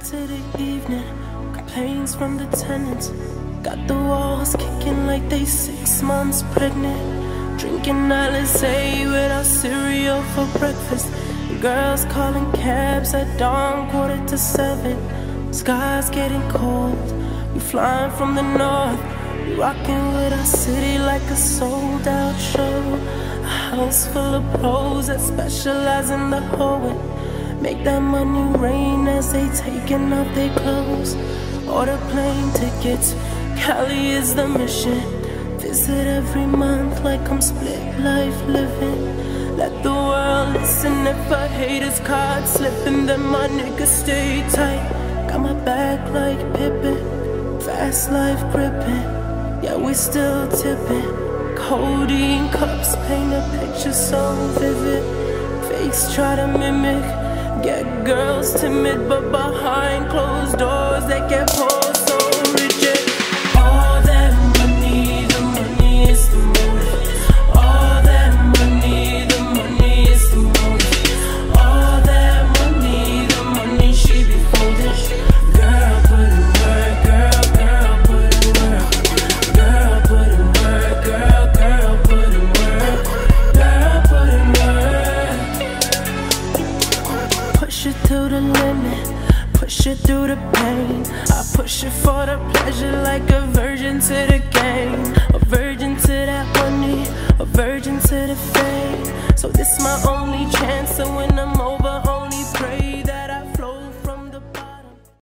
into the evening, complaints from the tenants. Got the walls kicking like they 6 months pregnant. Drinking Alizé without cereal for breakfast. Girls calling cabs at dawn, 6:45. Sky's getting cold, we flying from the north. We rocking with our city like a sold out show. A house full of pros that specialize in the hoeing. Make that money rain as they taking off their clothes. Order plane tickets, Cali is the mission. Visit every month like I'm split life living. Let the world listen if a hater's caught slipping, then my niggas stay tight. Got my back like Pippin, fast life gripping. Yeah, we still tipping. Codeine cups paint a picture so vivid. Fakes try to mimic, get girls timid, but behind closed doors they get pulled so rigid. All that money, the money is the motive. All that money, the money is the motive. All that money, the money she be folding. Girl, put in work, girl, girl, put in work. Girl, put in work, girl, girl, put in work. Girl, put in work. Push it to the limit, push it through the pain. I push it for the pleasure like a virgin to the game. A virgin to that money, a virgin to the fame. So this my only chance to win